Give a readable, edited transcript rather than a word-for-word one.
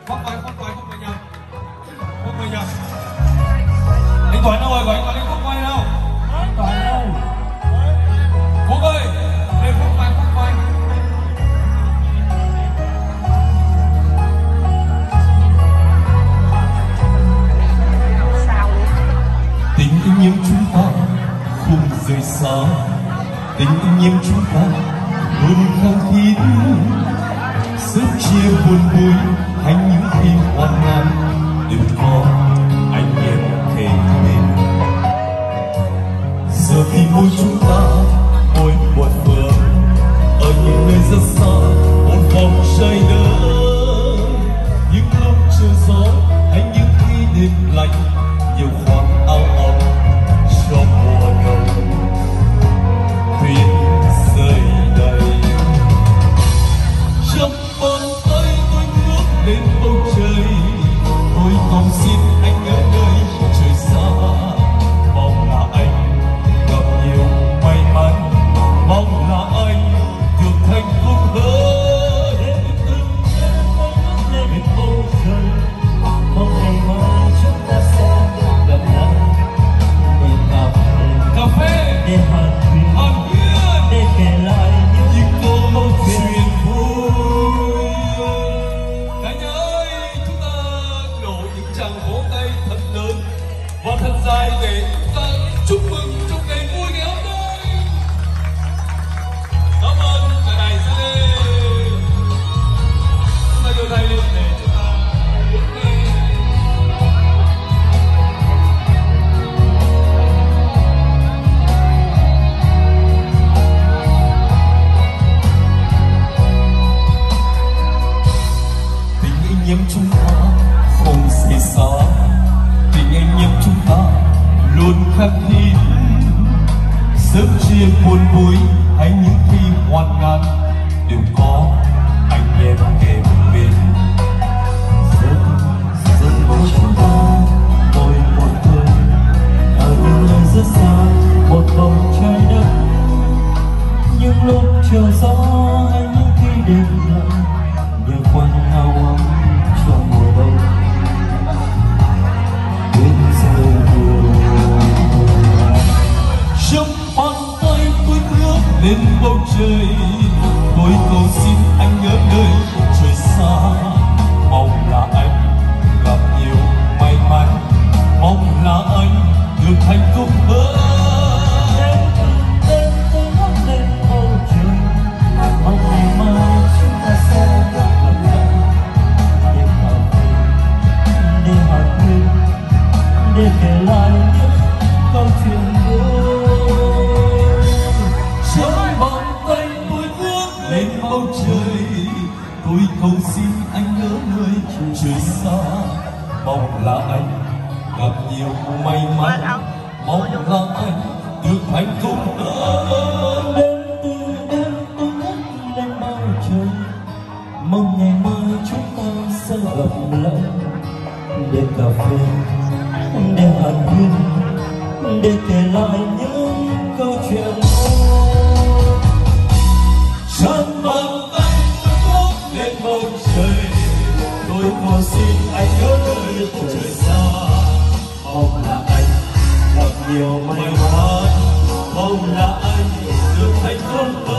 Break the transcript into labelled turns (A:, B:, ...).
A: Không phải nhầm. Anh Toàn đâu rồi? Gọi anh Toàn đi không quay đâu. Anh Toàn đâu? Phúc ơi, đây không phải.
B: Tình anh em chúng ta không rời xa, tình anh em chúng ta luôn khăng khít, sớm chia buồn vui hay những khi hoạn nạn đều có anh em kề bên. Giờ thì mỗi chúng ta mỗi một phương, ở những nơi rất xa một vòng trời lớn, những lúc chiều gió hay những khi đêm lạnh, nhiều khoáng áo ấm cho mùa đông. Tuyết rơi đầy trong bàn tay tôi ngước lên bầu trời, tôi còn xin anh ở nơi trời xa, mong là anh gặp nhiều may mắn, mong là anh được hạnh phúc hơn. Từng đêm tôi ngước lên bầu trời, mong ngày mai chúng ta sẽ gặp lại để cà phê, để hàn huyên, để kể lại những câu chuyện vui.
A: Cả nhà ơi, chúng ta đổ những tràng vỗ tay thật lớn và thật dài để chúng ta chúc mừng trong ngày vui ngày hôm nay. Cảm ơn cả này sẽ chúng ta đưa tay lên để chúng ta bước đi.
B: Anh em chúng ta không rời xa, tình anh em chúng ta luôn khắc ghi, sớm chia buồn vui hay những khi hoạn nạn đều có anh em kề bên. Giờ mỗi chúng ta mỗi một người, ở những nơi rất xa một vòng trái đất, những lúc chiều gió hay những khi đêm lạnh, nhờ quanh áo ấm cho mùa đông. Tuyết rơi trong bàn tay tôi ngước lên bầu trời, tôi cầu xin anh ở nơi trời xa, mong là anh gặp nhiều may mắn, mong là anh được hạnh phúc hơn. Đêm tôi ngước lên bầu trời, mong ngày mai chúng ta sẽ gặp lại để cà phê, để hàn huyên, để kể lại những câu chuyện vui. Trong bàn tay tôi ngước lên bầu trời, tôi cầu xin anh ở nơi trời xa, mong là anh gặp nhiều may mắn, mong là anh được hạnh phúc hơn. Đêm tôi ngước lên bầu trời, mong ngày mai chúng ta sẽ gặp lại để cà phê, để hàn huyên, để kể lại những câu chuyện vui. Trong bàn tay tôi ngước lên bầu trời, tôi cầu xin anh ở nơi trời xa, mong là anh gặp nhiều may mắn, mong là anh được hạnh phúc.